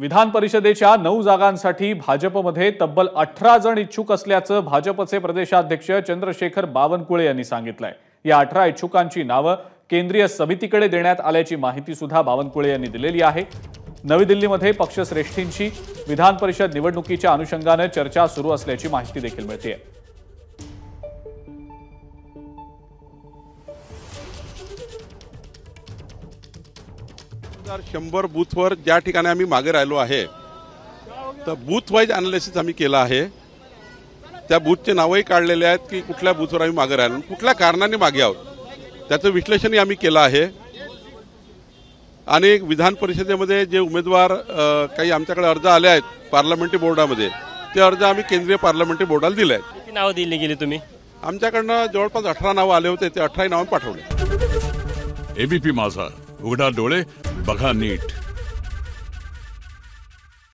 विधान परिषदेच्या 9 जागांसाठी भाजपमध्ये तब्बल 18 जण इच्छुक असल्याचं भाजपचे प्रदेशाध्यक्ष चंद्रशेखर बावनकुळे यांनी सांगितलंय। या 18 इच्छुकांची नावं केंद्रीय समितीकडे देण्यात आल्याची माहिती सुद्धा बावनकुळे यांनी दिलेली आहे। नवी दिल्लीमध्ये पक्षश्रेष्ठींची विधान परिषद निवडणुकीच्या अनुषंगाने चर्चा सुरू असल्याची माहिती देखील मिळतेय। 100 बूथवर ज्या ठिकाणी आम्ही मागे राहिलो आहे तर बूथ वाईज अनालिसिस आम्ही केला आहे। त्या बूथचे नावही काढलेले आहेत की कुठल्या बूथवर आम्ही मागे राहिलो, कुठल्या कारणाने मागे आहोत त्याचं विश्लेषणही आम्ही केलं आहे। आणि विधान परिषदेमध्ये जे उमेदवार काही आमच्याकडे अर्ज आले आहेत पार्लमेंटरी बोर्डामध्ये, ते अर्ज आम्ही केंद्रीय पार्लमेंटरी बोर्डाला दिले आहेत। किती नावं दिली गेली तुम्ही? आमच्याकडनं जवळपास 18 नावं आले होते, ते 18 नावं पाठवले। एबीपी माझा, उघडा डोळे बघा नीट।